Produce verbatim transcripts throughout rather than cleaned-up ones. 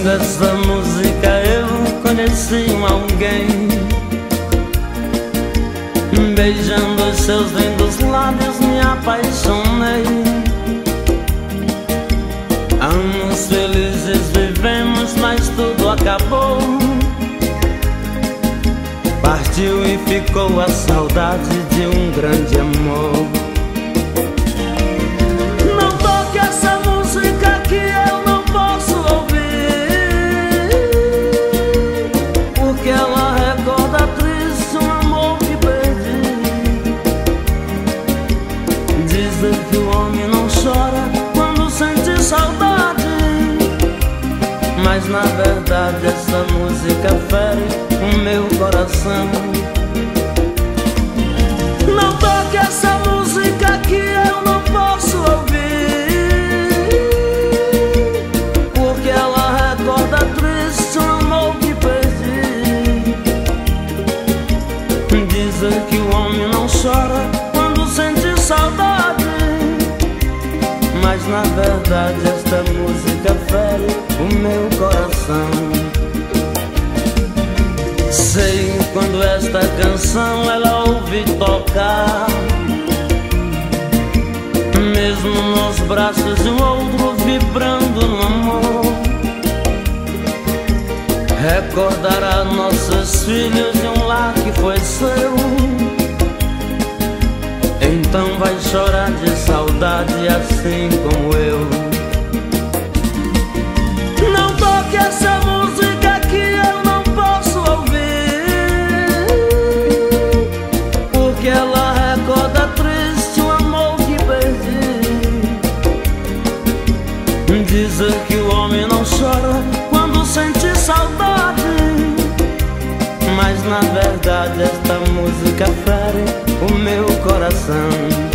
Ouvindo essa música eu conheci um alguém, beijando os seus lindos lábios me apaixonei. Anos felizes vivemos, mas tudo acabou. Partiu e ficou a saudade de um grande amor. Não toque essa música que eu não posso ouvir, porque ela recorda triste um amor que perdi. Dizem que o homem não chora quando sente saudade, mas na verdade essa música fere o meu coração. Não toque essa música que eu não posso ouvir, porque ela recorda triste um amor que perdi. Dizem que o homem não chora quando sente saudade, mas na verdade esta música fere o meu coração. Sei quando esta canção ela ouve tocar, mesmo nos braços de um outro vibrando no amor, recordará nossos filhos e um lar que foi seu. Então vai chorar de saudade assim como eu. Não toque essa música que eu não posso ouvir, porque ela recorda triste um amor que perdi. Dizem que o homem não chora quando sente saudade, mas na verdade esta música fere o meu coração.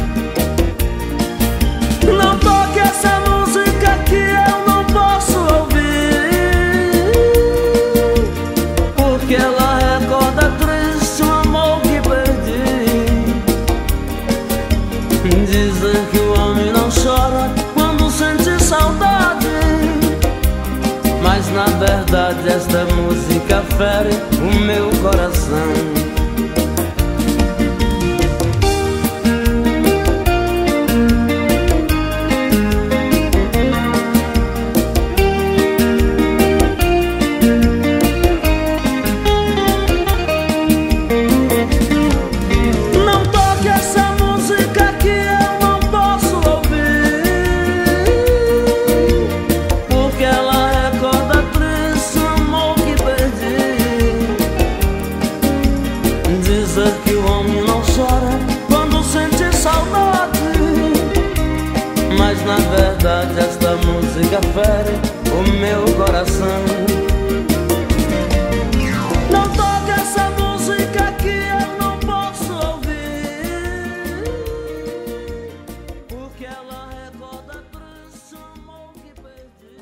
Não toque essa música que eu não posso ouvir, porque ela recorda triste um amor que perdi. Dizem que o homem não chora quando sente saudade, mas na verdade esta música fere o meu coração. Que o homem não chora quando sente saudade, mas na verdade esta música fere o meu coração. Não toque essa música que eu não posso ouvir, porque ela recorda triste um amor que perdi.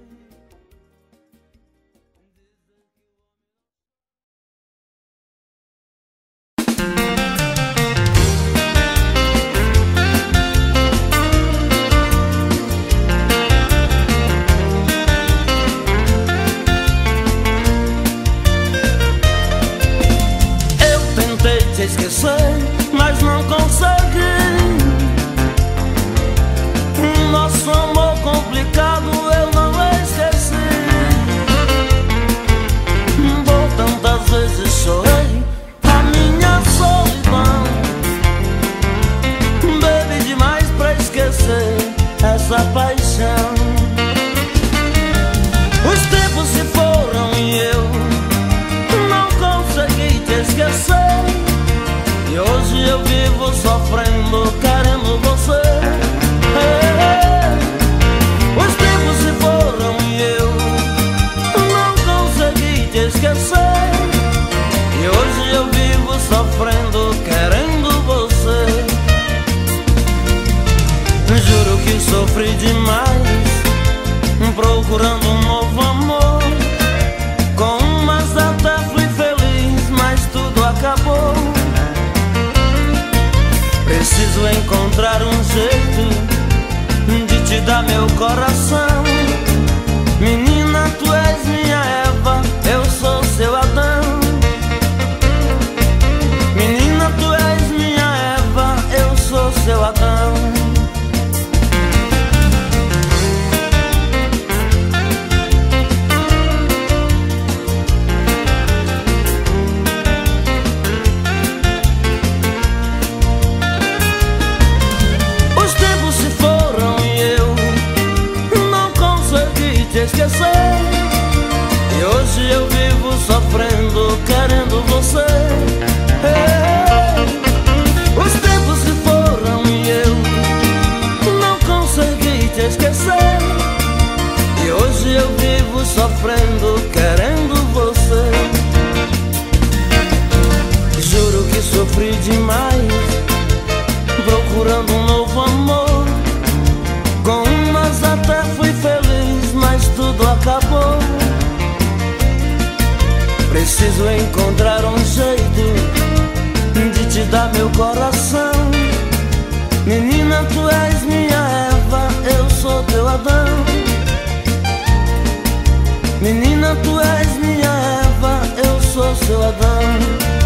Te esquecer, mas não consegui. Nosso amor complicado eu não esqueci. Por tantas vezes chorei a minha solidão, bebi demais pra esquecer essa paixão. Os tempos se foram e eu não consegui te esquecer. E hoje eu vivo sofrendo, querendo você. Ei, ei. Os tempos se foram e eu não consegui te esquecer. E hoje eu vivo sofrendo, querendo você. Juro que sofri demais, procurando um novo amor. Com umas até fui feliz, mas tudo acabou. Preciso encontrar um jeito de te dar meu coração. Menina, tu és te esquecer, e hoje eu vivo sofrendo, querendo você. Ei, os tempos se foram e eu não consegui te esquecer, e hoje eu vivo sofrendo, querendo você. Juro que sofri demais, procurando um novo amor. Com umas até fui feliz, mas tudo acabou. Preciso encontrar um jeito de te dar meu coração. Menina, tu és minha Eva, eu sou teu Adão. Menina, tu és minha Eva, eu sou seu Adão.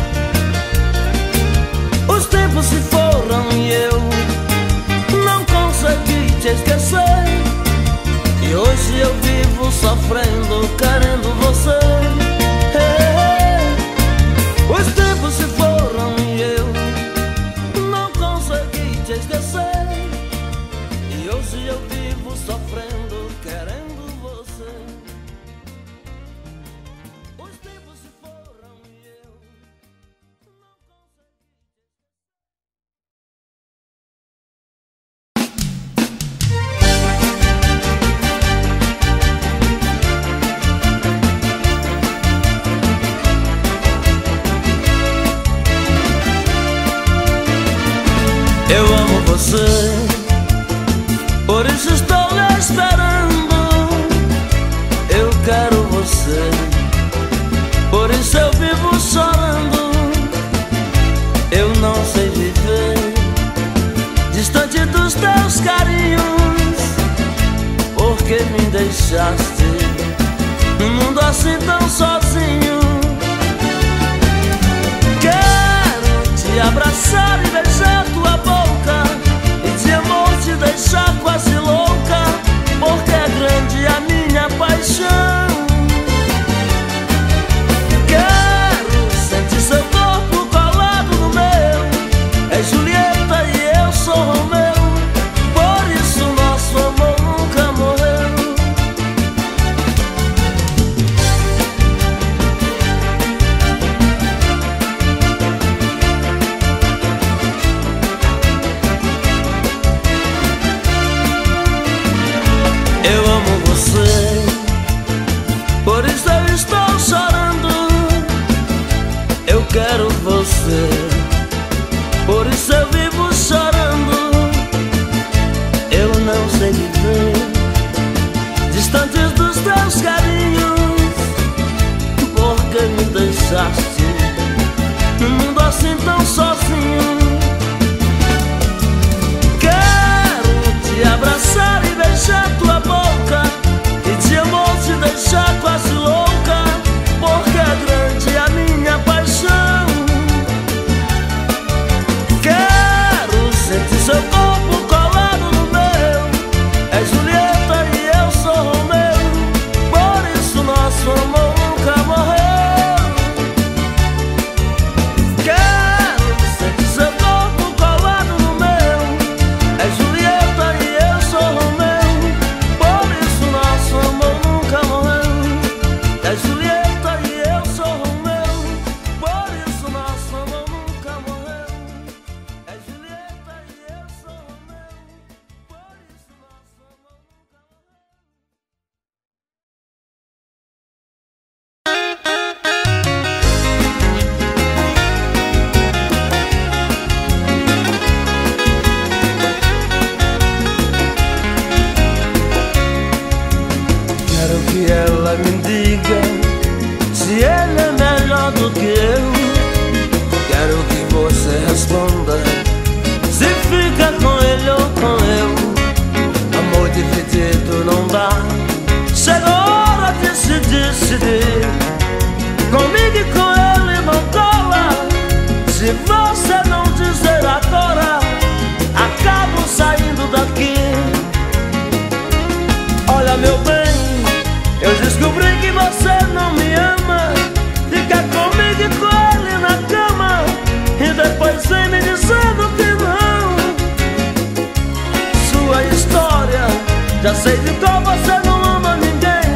Os tempos se foram e eu não consegui te esquecer, e hoje eu vivo sofrendo, querendo você. Hey, os tempos se foram e eu não consegui te esquecer, e hoje eu vivo sofrendo, querendo você. Os tempos se foram e eu não consegui. Eu amo você, por isso estou lhe esperando. Eu quero você, por isso eu vivo chorando. Eu não sei viver distante dos teus carinhos, porque me deixaste num mundo assim tão sozinho. Quero te abraçar e beijar tua boca, e de amor te deixar quase louca, porque é grande a minha paixão. Quero sentir seu corpo colado no meu, é Julieta e eu sou Romeu, por isso nosso amor nunca morreu. Eu amo você, por isso eu estou chorando. Eu quero você, por isso eu vivo chorando. Eu não sei viver distante dos teus carinhos, porque me deixaste num mundo assim tão sozinho. Quero te abraçar e beijar tua boca, e de amor te deixar quase louca, porque é grande a minha paixão. Quero sentir seu corpo colado no meu, é Julieta e eu sou Romeu, por isso nosso amor nunca morreu. Quero sentir seu corpo colado no meu, é Julieta e eu sou Romeu, por isso nosso amor nunca morreu. É Julieta e eu sou Romeu, por isso nosso amor nunca morreu. É Julieta e eu sou Romeu, por isso nosso amor nunca morreu. Quero que ela me diga se ele é melhor do que eu. Quero que você responda se fica com ele ou com eu. Amor dividido não dá, chegou a hora de se decidir. Comigo e com ele não cola, se você não dizer agora, acabo saindo daqui. Olha meu bem, eu descobri que você não me ama. Fica comigo e com ele na cama, e depois vem me dizendo que não. Sua história, já sei de qual você não ama ninguém.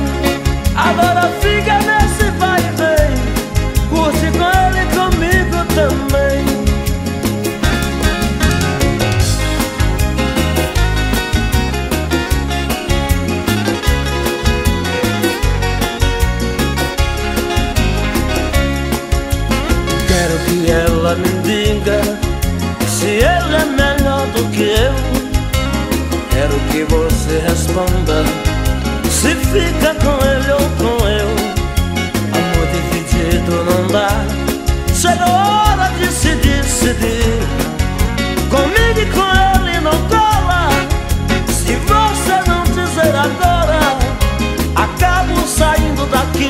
me diga se ele é melhor do que eu. Quero que você responda se fica com ele ou com eu. Amor dividido não dá, chega a hora de se decidir. Comigo e com ele não cola. Se você não dizer agora, acabo saindo daqui.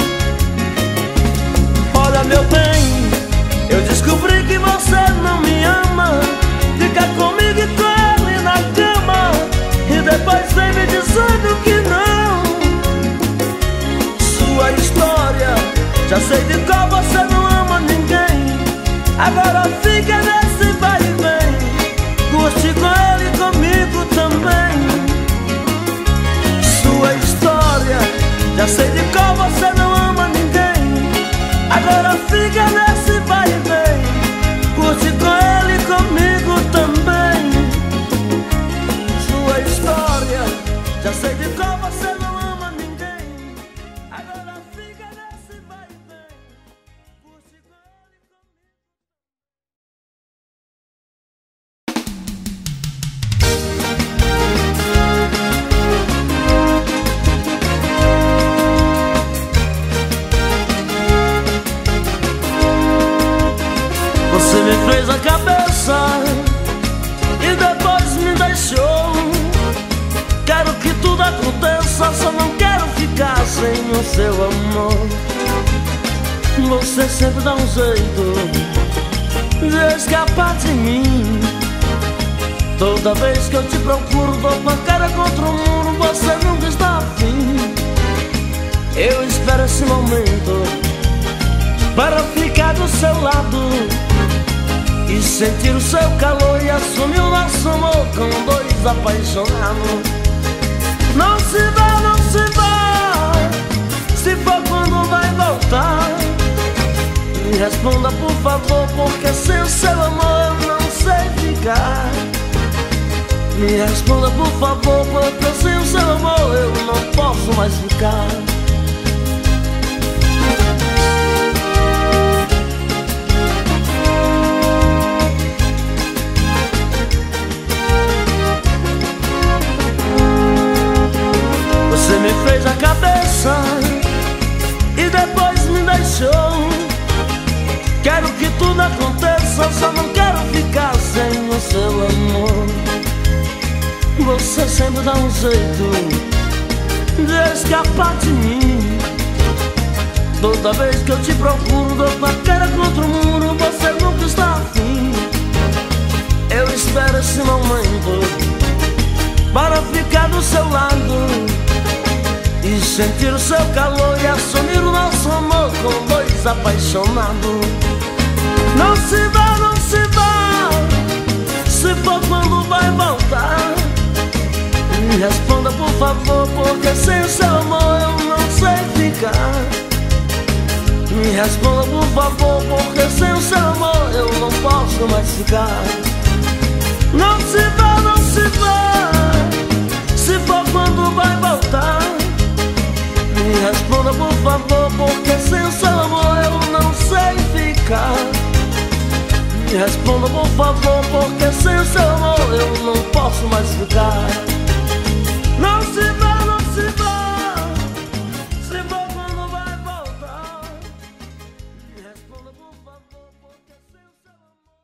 Olha meu bem, eu descobri que você não me ama. Fica comigo e com ele na cama, e depois vem me dizendo que não. Sua história, já sei de qual você não ama ninguém. Agora fica nesse vai e vem, curte com ele e comigo também. Sua história, já sei de qual você não ama ninguém. Agora fica nesse vai e vem, curte com ele e comigo também. Sua história, já sei de qual você não ama ninguém. Agora fica nesse vai e vem, curte com ele e comigo. Você me fez a cabeça e depois me deixou. Quero que tudo aconteça, só não quero ficar sem o seu amor. Você sempre dá um jeito de escapar de mim. Toda vez que eu te procuro, dou com a cara contra o muro. Você nunca está afim. Eu espero esse momento para ficar do seu lado e sentir o seu calor e assumir o nosso amor como dois apaixonados. Não se vá, não se vá, se for quando vai voltar. Me responda por favor, porque sem o seu amor eu não sei ficar. Me responda por favor, porque sem o seu amor eu não posso mais ficar. Você me fez a cabeça e depois me deixou. Quero que tudo aconteça, só não quero ficar sem o seu amor. Você sempre dá um jeito de escapar de mim. Toda vez que eu te procuro, dou com a cara contra o muro. Você nunca está afim. Eu espero esse momento para ficar do seu lado e sentir o seu calor e assumir o nosso amor como dois apaixonados. Não se vá, não se vá, se for quando vai voltar. Me responda por favor, porque sem o seu amor eu não sei ficar. Me responda por favor, porque sem o seu amor eu não posso mais ficar. Não se vá, não se vá, se for quando vai voltar. Me responda por favor, porque sem o seu amor eu não sei ficar. Me responda por favor, porque sem o seu amor eu não posso mais ficar. Não se vá, não se vá, se for quando vai voltar. Me responda por favor, porque sem o seu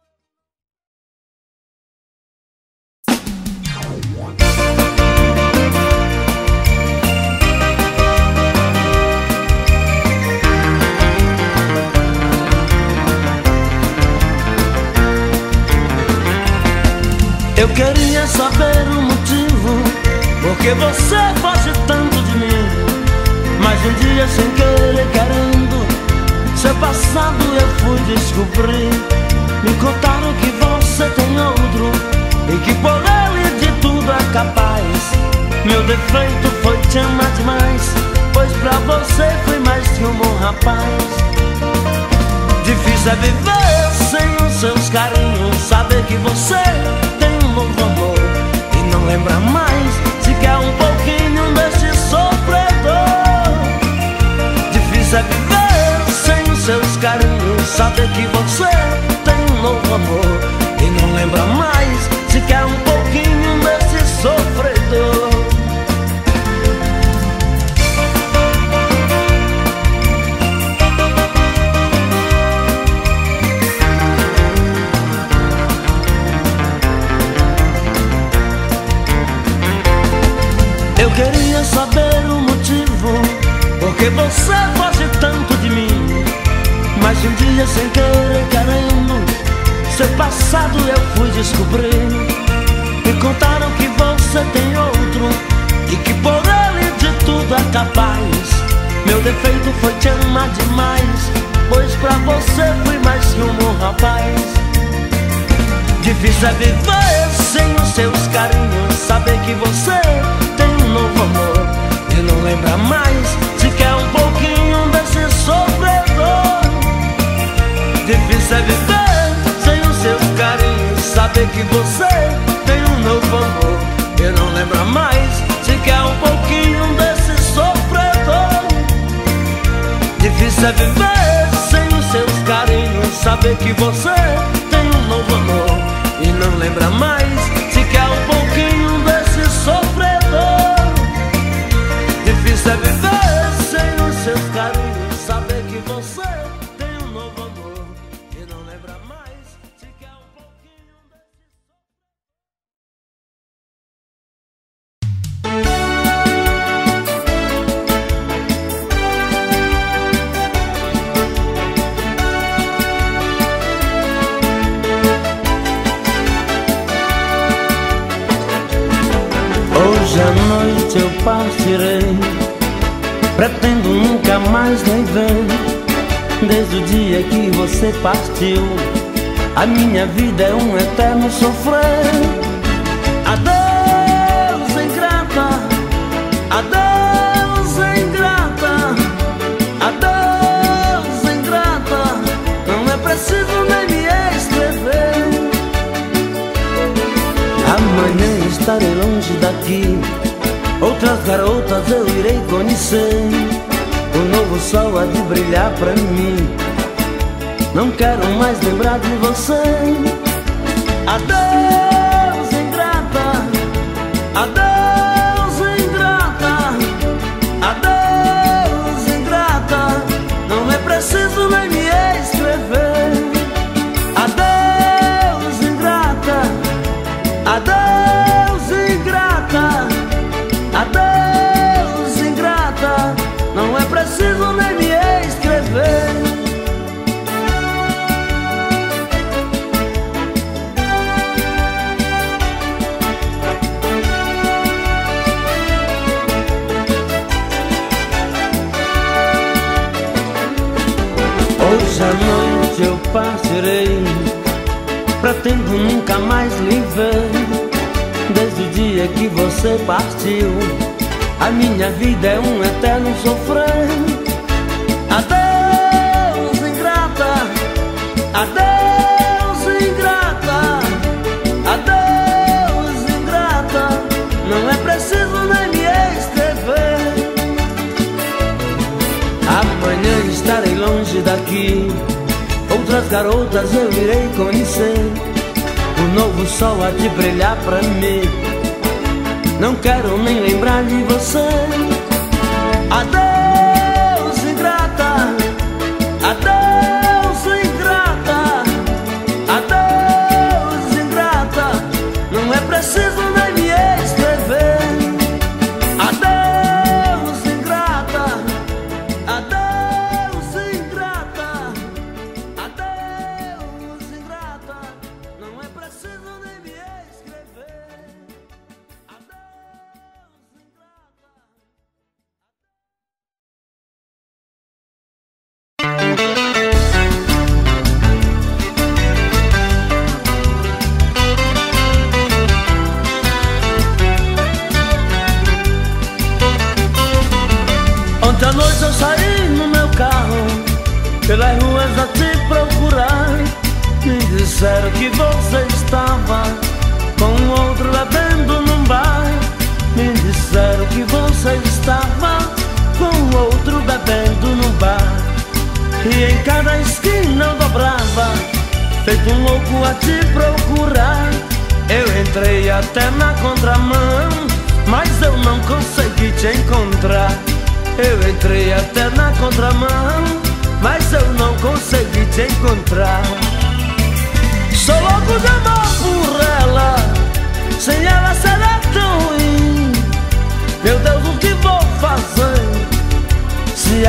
Eu queria saber o motivo porque você foge tanto de mim. Mas um dia sem querer, querendo, seu passado eu fui descobrir. Me contaram que você tem outro e que por ele de tudo é capaz. Meu defeito foi te amar demais, pois pra você fui mais que um bom rapaz. Difícil é viver sem os seus carinhos, saber que você tem um novo amor e não lembra mais sequer um pouquinho deste sofredor. Difícil é viver sem os seus carinhos, saber que você tem porque você foge tanto de mim. Mas um dia sem querer querendo, seu passado eu fui descobrir. Me contaram que você tem outro e que por ele de tudo é capaz. Meu defeito foi te amar demais, pois pra você fui mais que um bom rapaz. Difícil é viver sem os seus carinhos, saber que você tem um novo amor e não lembra mais sequer um pouquinho desse sofredor. Difícil é viver sem os seus carinhos, saber que você tem um novo amor e não lembra mais sequer um pouquinho desse sofredor. Difícil é viver sem os seus carinhos, saber que você tem um novo amor e não lembra mais sequer um pouquinho desse sofredor. Difícil é viver sem os seus carinhos, saber que você tem um novo amor e não lembra mais sequer um pouquinho desse Hoje à noite eu partirei, pretendo nunca mais nem ver. Desde o dia que você partiu, a minha vida é um eterno sofrer. Adeus, ingrata, adeus, ingrata, adeus, ingrata. Não é preciso nem me escrever. Amanhã estarei longe daqui, outras garotas eu irei conhecer. O novo sol há de brilhar pra mim, não quero mais lembrar de você. Adeus, ingrata, adeus, ingrata, adeus, ingrata. Não é preciso nem me escrever. Adeus, ingrata, adeus, ingrata, adeus, ingrata. Não é preciso nem me escrever. Hoje à noite eu partirei, pretendo nunca mais lhe ver. Desde o dia que você partiu, a minha vida é um eterno sofrer. Adeus, ingrata, adeus, ingrata, adeus, ingrata. Não é preciso nem me escrever. Amanhã estarei longe daqui, outras garotas eu irei conhecer. O novo sol há de brilhar pra mim, não quero nem lembrar de você. Adeus, ingrata, adeus, ingrata, adeus, ingrata. Não é preciso nem me escrever. Adeus, ingrata, adeus, ingrata, adeus, ingrata. Não é preciso nem me escrever. Ontem à noite eu saí no meu carro pelas ruas a te procurar. Me disseram que você estava com outro bebendo num bar. Me disseram que você estava com outro bebendo num bar. E em cada esquina eu dobrava, feito um louco a te procurar. Eu entrei até na contramão, mas eu não consegui te encontrar. Eu entrei até na contramão, mas eu não consegui te encontrar. Sou louco de amor por ela, sem ela será tão ruim. Meu Deus, o que vou fazer? Se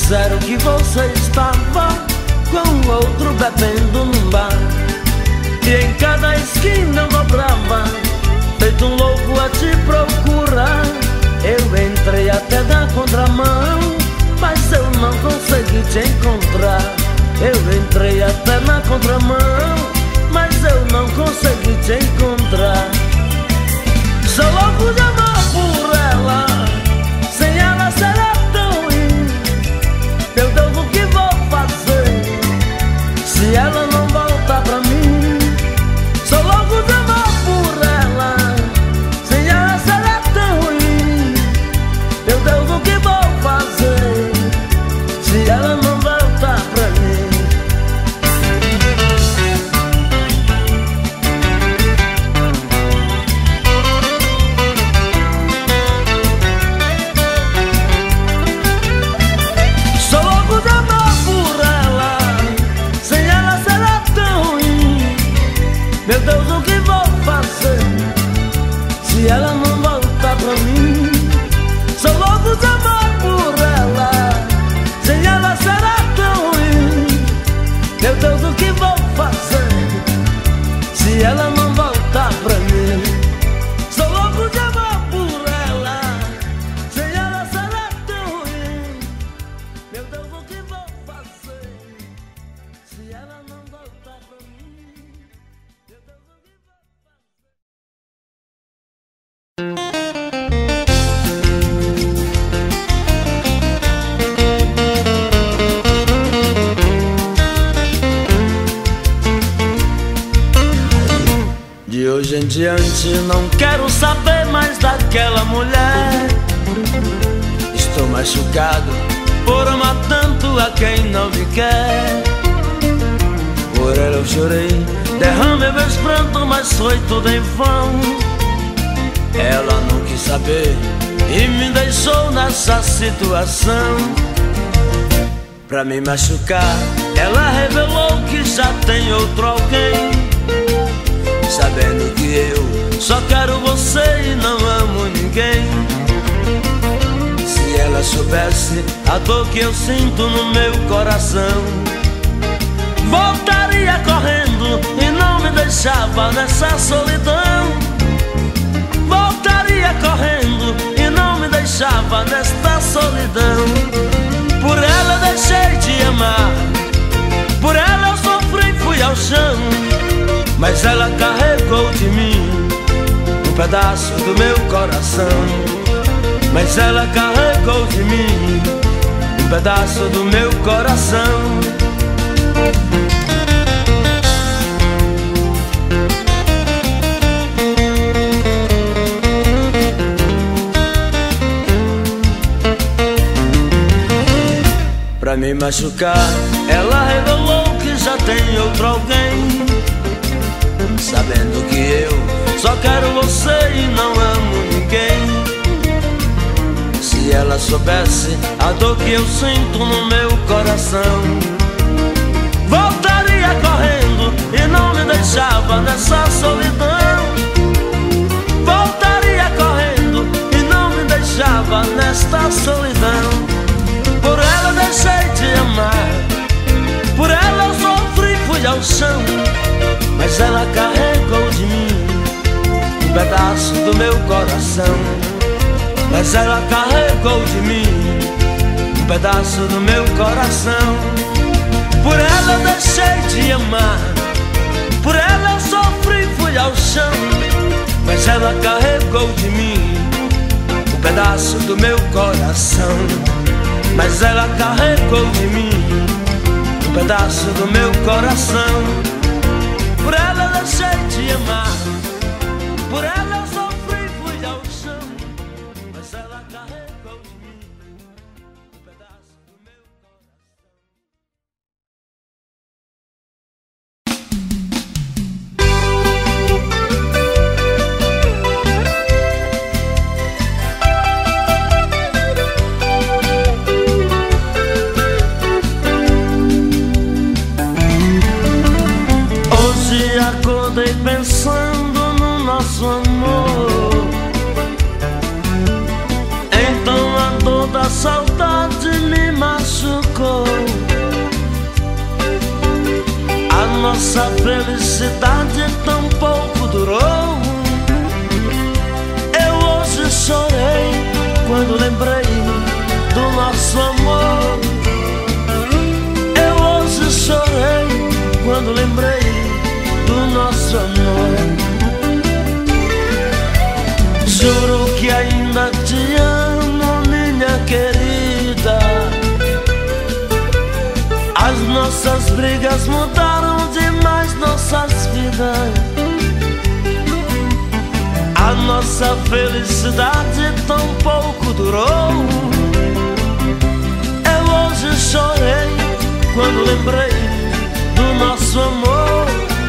disseram que você estava com outro bebendo num bar, e em cada esquina eu dobrava, feito um louco a te procurar. Eu entrei até na contramão, mas eu não consegui te encontrar. Eu entrei até na contramão, mas eu não consegui te encontrar. Sou louco de amor por ela, sem ela será tão ruim. Meu Deus, o que vou fazer se ela não voltar pra mim? Sou louco de amor por ela, sem ela será tão ruim. Meu Deus, o que vou fazer se ela não voltar pra mim? Sou louco de amor por ela, sem ela será tão ruim. Meu Deus, o que vou fazer se ela não voltar pra mim? Sou louco de amor por ela, sem ela será tão ruim. Meu Deus, o que vou fazer se ela não voltar pra mim? Sou louco de amor por ela, sem ela será tão ruim. Meu Deus, o que vou fazer se ela não voltar pra mim? Meu Deus, o que vou De hoje em diante não quero saber mais daquela mulher. Estou machucado por amar tanto a quem não me quer. Por ela eu chorei, derramei meus prantos, mas foi tudo em vão. Ela não quis saber e me deixou nessa situação. Pra me machucar, ela revelou que já tem outro alguém, sabendo que eu só quero você e não amo ninguém. Se ela soubesse a dor que eu sinto no meu coração, voltaria correndo e não me deixava nessa solidão. Voltaria correndo e não me deixava nesta solidão. Por ela eu deixei de amar, por ela eu sofri e fui ao chão, mas ela carregou de mim um pedaço do meu coração. Mas ela carregou de mim um pedaço do meu coração. Pra me machucar, ela revelou que já tem outro alguém, sabendo que eu só quero você e não amo ninguém. Se ela soubesse a dor que eu sinto no meu coração, voltaria correndo e não me deixava nessa solidão. Voltaria correndo e não me deixava nesta solidão. Por ela eu deixei de amar, por ela eu sofri e fui ao chão, mas ela carregou de mim um pedaço do meu coração. Mas ela carregou de mim um pedaço do meu coração. Por ela eu deixei de amar, por ela eu sofri e fui ao chão, mas ela carregou de mim um pedaço do meu coração. Mas ela carregou de mim um pedaço do meu coração. Por ela eu deixei de amar, por ela eu sofri e fui ao chão, mas ela carregou de mim um pedaço do meu acordei pensando no nosso amor, então a dor da saudade me machucou. machucou. A nossa felicidade tão pouco durou. Eu hoje chorei quando lembrei do nosso amor. Eu hoje chorei quando lembrei do nosso amor. Juro que ainda te amo, minha querida. As nossas brigas mudaram demais nossas vidas. A nossa felicidade tão pouco durou. Eu hoje chorei quando lembrei do nosso amor.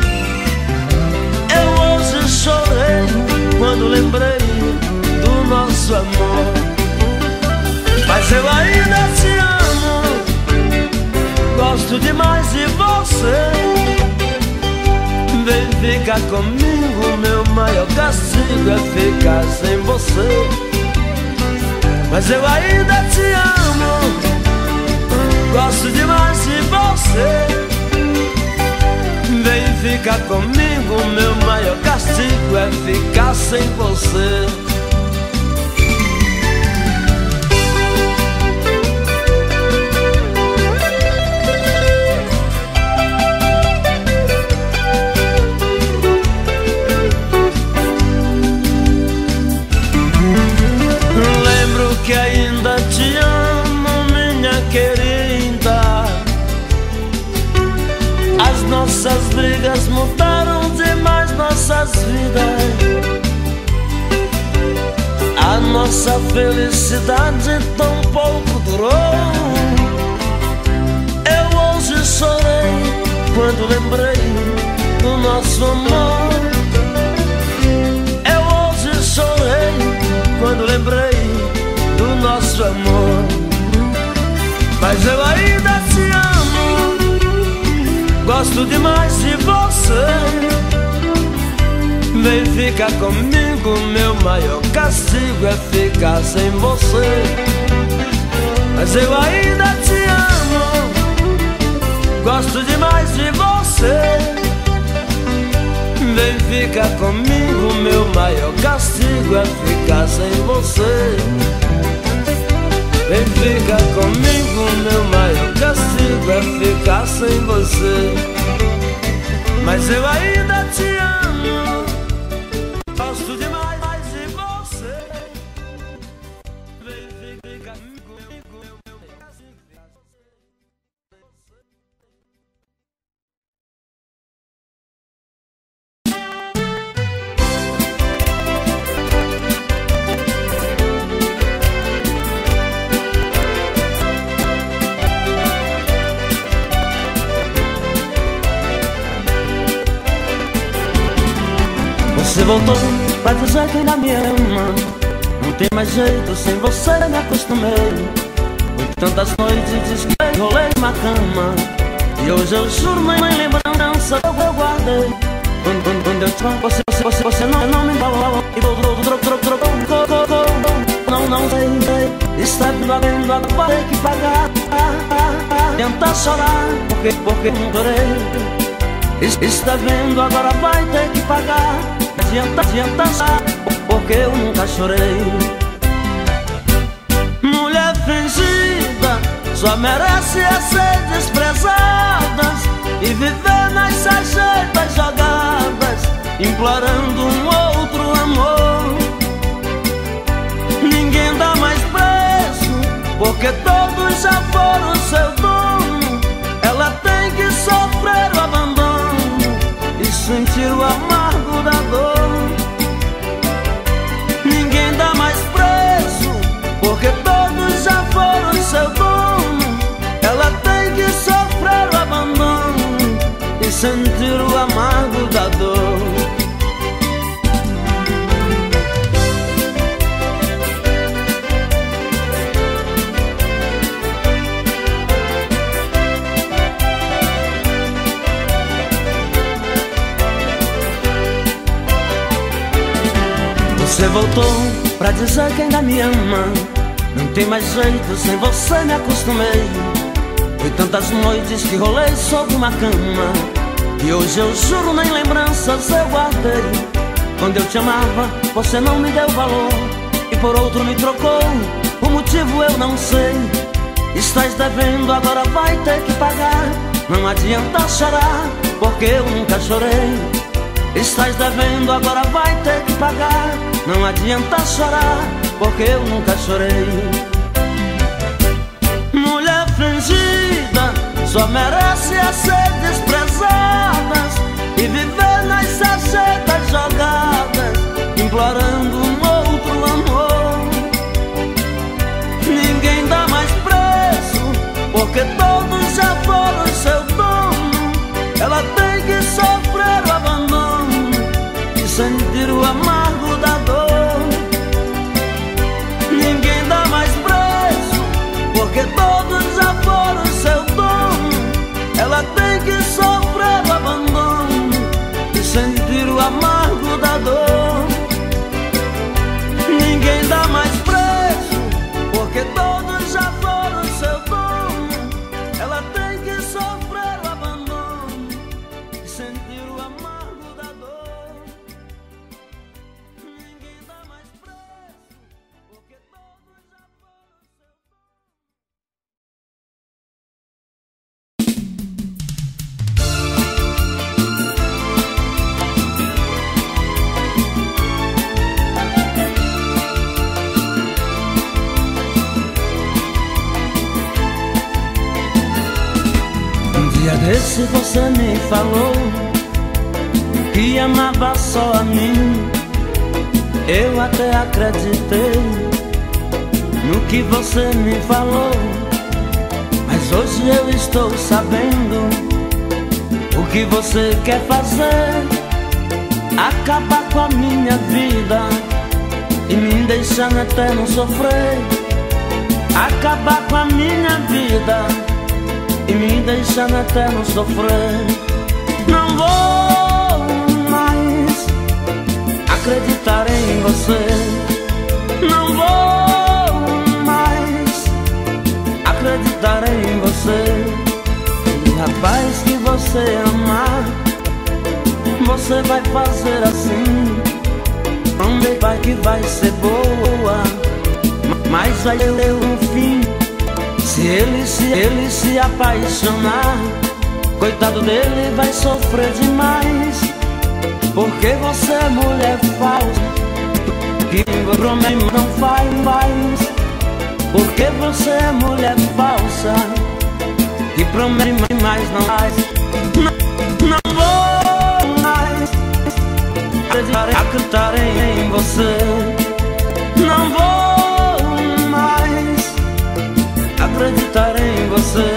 Eu hoje chorei quando lembrei do nosso amor. Mas eu ainda te amo, gosto demais de você. Vem ficar comigo, meu maior castigo é ficar sem você. Mas eu ainda te amo, gosto demais de você. Vem ficar comigo, meu maior castigo é ficar sem você. Lembro que ainda te amo, minha querida. As nossas brigas mudaram demais nossas vidas. A nossa felicidade tão pouco durou. Eu hoje chorei quando lembrei do nosso amor. Eu hoje chorei quando lembrei do nosso amor. Mas eu ainda te amo, gosto demais de você. Vem ficar comigo, meu maior castigo é ficar sem você. Mas eu ainda te amo, gosto demais de você. Vem ficar comigo, meu maior castigo é ficar sem você. Vem ficar comigo, meu maior castigo é ficar sem você. Mas eu ainda te amo, gosto demais de você. Vem ficar comigo, meu maior castigo é ficar sem você. Você voltou pra dizer que ainda me ama. Não tem mais jeito, sem você me acostumei. Por tantas noites que rolei na cama. E hoje eu juro, mãe, lembrança eu guardei. Quando, quando, quando eu te amo, você, você, você, você não, não me falou. E voltou, trocou, trocou, trocou. Não, não sei, sei. Está vendo, agora vai ter que pagar. Tenta chorar, porque, porque não chorei. Está vendo, agora vai ter que pagar. Adianta, adianta, porque eu nunca chorei. Mulher fingida só merece ser desprezada e viver nas sarjetas jogadas, implorando um outro amor. Ninguém dá mais preço, porque todos já foram seu dono. Ela tem que sofrer o abandono e sentir o amargo da dor. Ninguém dá mais preço, porque todos já foram seu dono. Ela tem que sofrer o abandono e sentir o amargo da dor. Você voltou pra dizer que ainda me ama. Não tem mais jeito, sem você me acostumei. Foi tantas noites que rolei sobre uma cama, e hoje eu juro nem lembranças eu guardei. Quando eu te amava, você não me deu valor, e por outro me trocou, o motivo eu não sei. Estás devendo, agora vai ter que pagar. Não adianta chorar, porque eu nunca chorei. Estás devendo, agora vai ter que pagar. Não adianta chorar, porque eu nunca chorei. Mulher fingida só merece a ser desprezada e viver nas sarjetas jogadas, implorando um outro amor. Ninguém dá mais preço, porque todos já foram seu dono. Ela tem que sofrer o abandono e sentir o amargo da dor. Ninguém dá mais preço, porque todos já foram seu dono. Ela tem que sofrer o abandono e sentir o amargo da dor. Ninguém dá mais preço, porque todos já foram seu dono. Ela tem que sofrer o abandono e sentir o amargo da dor. Ninguém dá mais preço, porque todos já foram seu Um dia desse você me falou que amava só a mim. Eu até acreditei no que você me falou, mas hoje eu estou sabendo o que você quer fazer: acabar com a minha vida e me deixar no eterno sofrer. Acabar com a minha vida e me deixar no eterno sofrer. Não vou mais acreditar em você. Não vou mais acreditar em você. E rapaz que você amar, você vai fazer assim. Onde vai que vai ser boa, mas vai ter um fim. Se ele, se ele se apaixonar, coitado dele, vai sofrer demais. Porque você é mulher falsa, que promete não faz mais. Porque você é mulher falsa, que promete mais não faz. Não, não vou mais acreditar, acreditar em você. Não vou mais acreditar em você.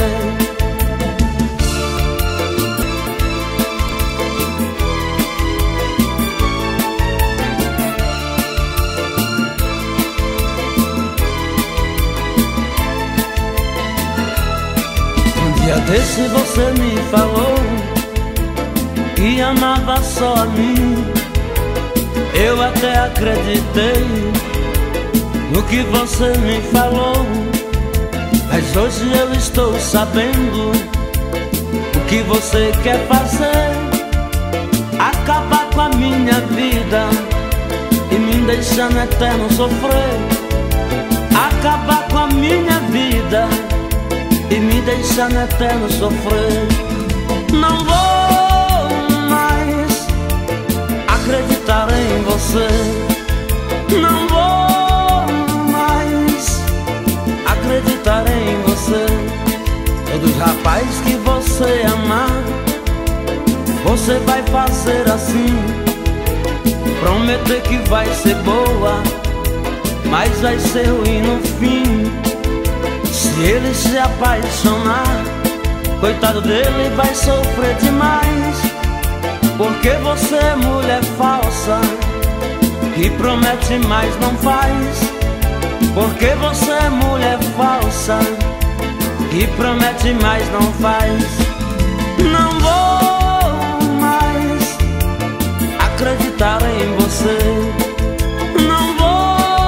Um dia desse você me falou que amava só a mim. Eu até acreditei no que você me falou, mas hoje eu estou sabendo o que você quer fazer: acabar com a minha vida e me deixar no eterno sofrer. Acabar com a minha vida e me deixar no eterno sofrer. Não vou mais acreditar em você. Não vou mais acreditar em você. Todos os rapazes que você amar, você vai fazer assim. Prometer que vai ser boa, mas vai ser ruim no fim. Se ele se apaixonar, coitado dele, vai sofrer demais. Porque você é mulher falsa, que promete mas não faz. Porque você é mulher falsa, que promete mas não faz. Não vou mais acreditar em você. Não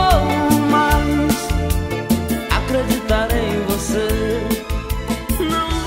vou mais acreditar em você. Não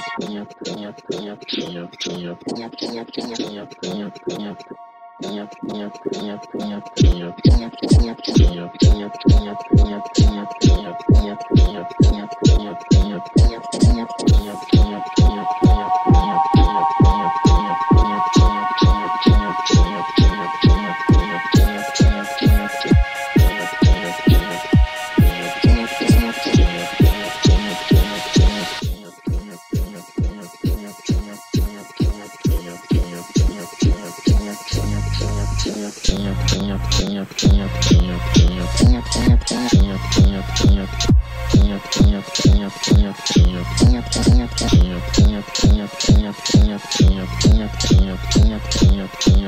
Yeah.